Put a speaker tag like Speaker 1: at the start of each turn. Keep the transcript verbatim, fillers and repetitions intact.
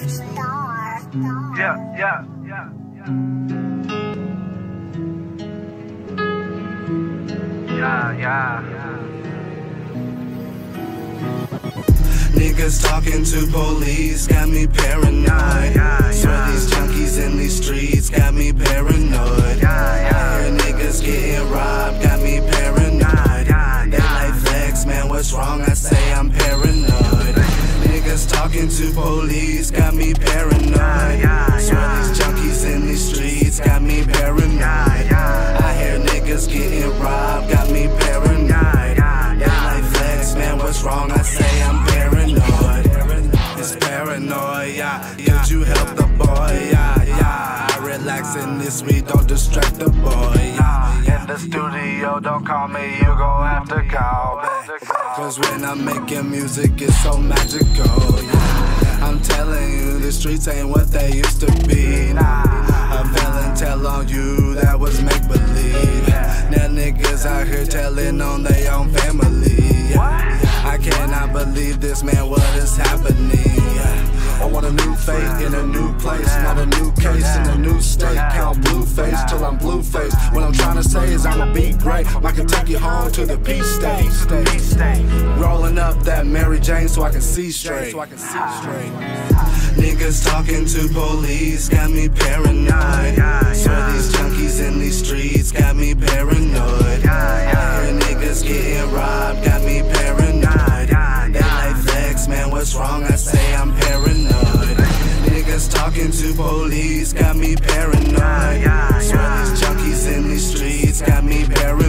Speaker 1: Star.
Speaker 2: Yeah, yeah, yeah, yeah, yeah, yeah.
Speaker 3: Niggas talking to police got me paranoid.
Speaker 2: Yeah, yeah,
Speaker 3: Swear
Speaker 2: yeah.
Speaker 3: these junkies in these streets got me paranoid.
Speaker 2: Yeah, yeah.
Speaker 3: I hear niggas getting robbed got me paranoid.
Speaker 2: Yeah,
Speaker 3: They
Speaker 2: yeah.
Speaker 3: like flex, man, what's wrong? I say I'm paranoid. Niggas talking to police got me paranoid.
Speaker 2: yeah,
Speaker 3: Swear
Speaker 2: yeah.
Speaker 3: these junkies in these streets got me paranoid.
Speaker 2: Yeah, yeah.
Speaker 3: I hear niggas getting robbed got me paranoid.
Speaker 2: Yeah,
Speaker 3: They
Speaker 2: yeah.
Speaker 3: like flex, man, what's wrong? I say I'm paranoid. It's paranoid, yeah. Could you help the boy? Yeah, yeah. I relax in this week, don't distract the boy. Yeah,
Speaker 2: In the studio, don't call me, you gon' have to call me.
Speaker 3: Cause when I'm making music, it's so magical. Yeah. I'm telling you, the streets ain't what they used to be. Nah, a villain tell on you that was make believe. Now niggas out here telling on their own family. I cannot believe this, man, what is happening? I want a new fate in a new place, not a new case in a new state. Count blue face till I'm blue face. What I'm trying to say is I'ma be great. I can take you home to the peace state. Rolling up that Mary Jane so I can see straight. So I can see straight. Niggas talking to police got me paranoid. Swear these junkies in these streets got me paranoid. I hear niggas getting robbed got me paranoid. They like flex, man, what's wrong? I say I'm paranoid. Niggas talking to police got me paranoid. Swear these junkies in these streets got me paranoid.